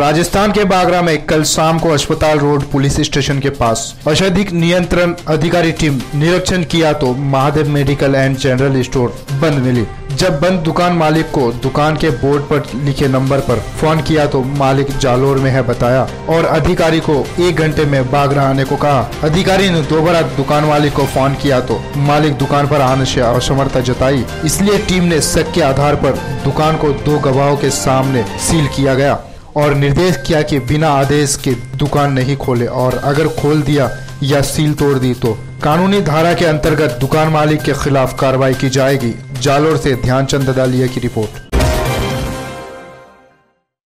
राजस्थान के बागरा में कल शाम को अस्पताल रोड पुलिस स्टेशन के पास औषधिक नियंत्रण अधिकारी टीम निरीक्षण किया तो Mahadev medical and general store बंद मिली। जब बंद दुकान मालिक को दुकान के बोर्ड पर लिखे नंबर पर फोन किया तो मालिक जालोर में है बताया और अधिकारी को 1 घंटे में बागरा आने को कहा। अधिकारी ने दोबारा दुकान मालिक को फोन किया तो मालिक दुकान पर आने से असमर्थता जताई, इसलिए टीम ने शक के आधार पर दुकान को 2 गवाहों के सामने सील किया गया और निर्देश किया कि बिना आदेश के दुकान नहीं खोले और अगर खोल दिया या सील तोड़ दी तो कानूनी धारा के अंतर्गत दुकान मालिक के खिलाफ कार्रवाई की जाएगी। जालोर से ध्यानचंद ददालिया की रिपोर्ट।